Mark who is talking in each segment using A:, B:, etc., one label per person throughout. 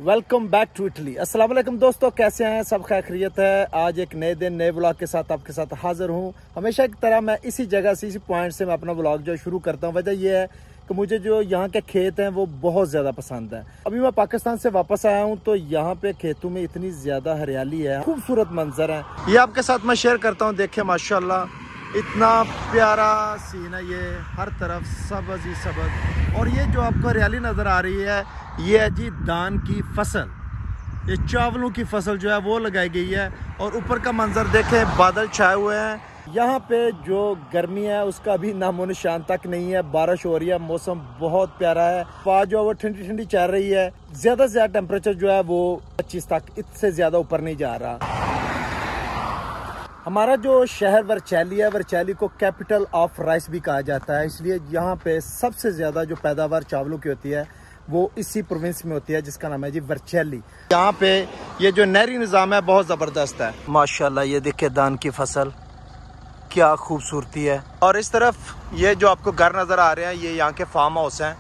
A: Welcome back to Italy. अस्सलाम वालेकुम दोस्तों, कैसे हैं सब? खैरियत है। आज एक नए दिन नए व्लॉग के साथ आपके साथ हाजिर हूँ। हमेशा की तरह मैं इसी जगह से, इसी पॉइंट से मैं अपना व्लॉग जो शुरू करता हूँ। वजह यह है कि मुझे जो यहाँ के खेत हैं वो बहुत ज़्यादा पसंद है। अभी मैं पाकिस्तान से वापस आया हूँ तो यहाँ पे खेतों में इतनी ज़्यादा हरियाली है, खूबसूरत मंजर है। ये आपके साथ मैं शेयर करता हूँ। देखिए माशाल्लाह इतना प्यारा सीन है, ये हर तरफ सबज ही सबज। और ये जो आपको हरियाली नज़र आ रही है ये है जी धान की फसल। ये चावलों की फसल जो है वो लगाई गई है। और ऊपर का मंजर देखें, बादल छाए हुए हैं। यहाँ पे जो गर्मी है उसका भी नामो निशान तक नहीं है। बारिश हो रही है, मौसम बहुत प्यारा है। हवा जो है वो ठंडी ठंडी चल रही है। ज़्यादा से ज़्यादा टेम्परेचर जो है वो 25 तक, इससे ज़्यादा ऊपर नहीं जा रहा। हमारा जो शहर वर्चैली है, वर्चैली को कैपिटल ऑफ राइस भी कहा जाता है। इसलिए यहाँ पे सबसे ज़्यादा जो पैदावार चावलों की होती है वो इसी प्रोविंस में होती है, जिसका नाम है जी वर्चैली। यहाँ पे ये जो नहरी निज़ाम है बहुत ज़बरदस्त है माशाल्लाह। ये देखिए धान की फसल, क्या खूबसूरती है। और इस तरफ ये जो आपको घर नज़र आ रहे हैं ये यहाँ के फार्म हाउस हैं।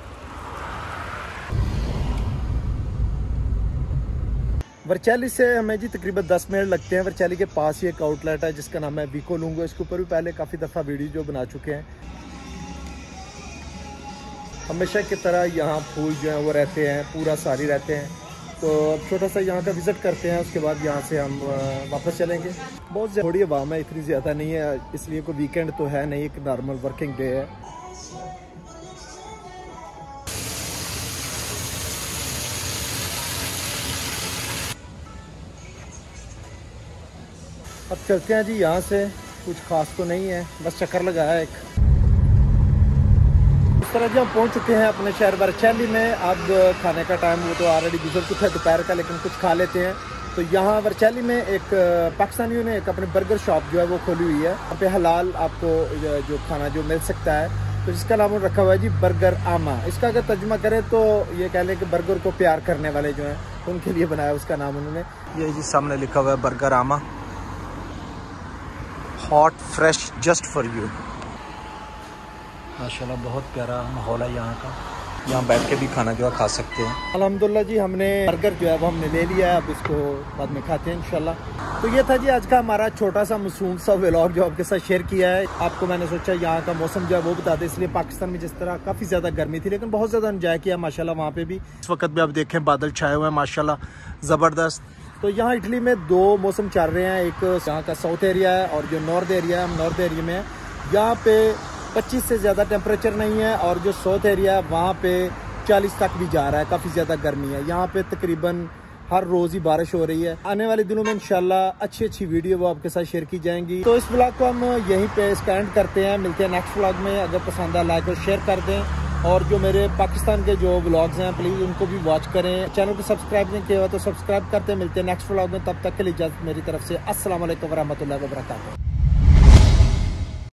A: वर्चैली से हमें जी तकरीबन 10 मिनट लगते हैं। वर्चैली के पास ही एक आउटलेट है जिसका नाम है वीको लूंगो। इसके ऊपर भी पहले काफ़ी दफ़ा वीडियो जो बना चुके हैं। हमेशा की तरह यहाँ फूल जो हैं वो रहते हैं, पूरा सारी रहते हैं। तो अब छोटा सा यहाँ का विज़िट करते हैं, उसके बाद यहाँ से हम वापस चलेंगे। बहुत थोड़ी आवाम है, इतनी ज़्यादा नहीं है, इसलिए कोई वीकेंड तो है नहीं, एक नॉर्मल वर्किंग डे है। अब चलते हैं जी यहाँ से। कुछ खास तो नहीं है, बस चक्कर लगाया एक। इस तरह जी हम पहुँच चुके हैं अपने शहर वर्चैली में। अब खाने का टाइम वो तो ऑलरेडी गुजर चुका है दोपहर का, लेकिन कुछ खा लेते हैं। तो यहाँ वर्चैली में एक पाकिस्तानियों ने एक अपने बर्गर शॉप जो है वो खोली हुई है। यहाँ पे हलाल आपको जो खाना जो मिल सकता है, तो जिसका नाम रखा हुआ है जी बर्गर आमा। इसका अगर तर्जुमा करें तो ये कह लें कि बर्गर को प्यार करने वाले जो हैं उनके लिए बनाया उसका नाम उन्होंने। ये जी सामने लिखा हुआ है बर्गर आमा, hot fresh just for you. माशाल्लाह बहुत प्यारा माहौल है यहाँ का। यहाँ बैठ के भी खाना जो है खा सकते हैं। अल्हम्दुलिल्लाह जी हमने बर्गर जो है वो हमने ले लिया है। अब इसको बाद में खाते हैं इंशाल्लाह। तो ये था जी आज का हमारा छोटा सा मासूम सा व्लॉग जो आपके साथ शेयर किया है। आपको मैंने सोचा यहाँ का मौसम जो है वो बता दें, इसलिए पाकिस्तान में जिस तरह काफ़ी ज़्यादा गर्मी थी लेकिन बहुत ज़्यादा एंजॉय किया माशाल्लाह वहाँ पे भी। इस वक्त भी आप देखें बादल छाए हुए हैं माशाल्लाह ज़बरदस्त। तो यहाँ इटली में दो मौसम चल रहे हैं, एक यहाँ का साउथ एरिया है और जो नॉर्थ एरिया है, हम नॉर्थ एरिया में है। यहाँ पे 25 से ज़्यादा टेम्परेचर नहीं है और जो साउथ एरिया है वहाँ पे 40 तक भी जा रहा है। काफ़ी ज़्यादा गर्मी है यहाँ पे, तकरीबन हर रोज़ ही बारिश हो रही है। आने वाले दिनों में इंशाल्लाह अच्छी अच्छी वीडियो वो आपके साथ शेयर की जाएंगी। तो इस व्लॉग को हम यहीं पे स्टैंड करते हैं। मिलते हैं नेक्स्ट व्लॉग में। अगर पसंद आए लाइक और शेयर कर दें। और जो मेरे पाकिस्तान के जो व्लॉग्स हैं प्लीज़ उनको भी वॉच करें। चैनल को सब्सक्राइब नहीं किया हुआ तो सब्सक्राइब करते हैं। मिलते हैं नेक्स्ट व्लॉग में, तब तक के लिए इजाज़त मेरी तरफ से। अस्सलाम वालेकुम वरहमतुल्लाहि वबरकातुहू।